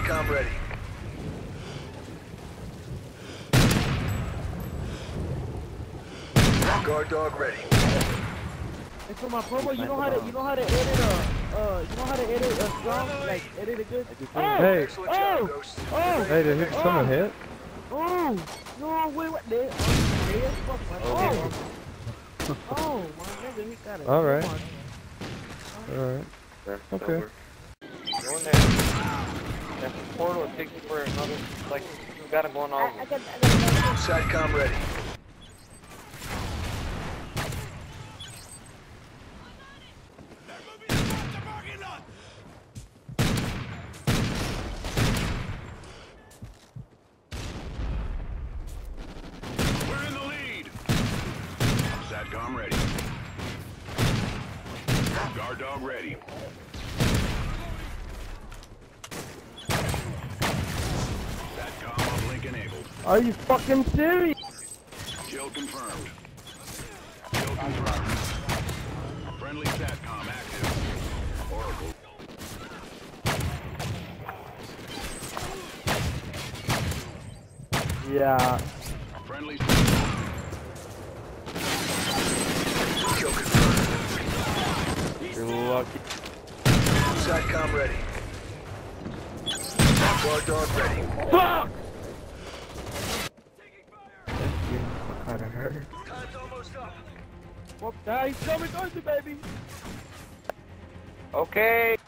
SATCOM ready. Guard dog ready. And for my promo, you know how to edit a song, like edit it good. Hey, Excellent job, Ghost. hey, did someone hit? Oh, no, wait, what? Dead? Oh, my nigga, he got it. All right. All right. Okay. Go in there. That portal will take you for another, like, you got it going all over. SATCOM ready. We're in the lead. SATCOM ready. Guard dog ready. SATCOM uplink enabled. Are you fucking serious? Kill confirmed. Kill confirmed. Friendly SATCOM active. Oracle. Yeah. Friendly. Kill confirmed. You're lucky. SATCOM ready. Guard dog ready. Fuck! Kind of hurt. Time's almost up. Fuck, die, show me, baby. Okay.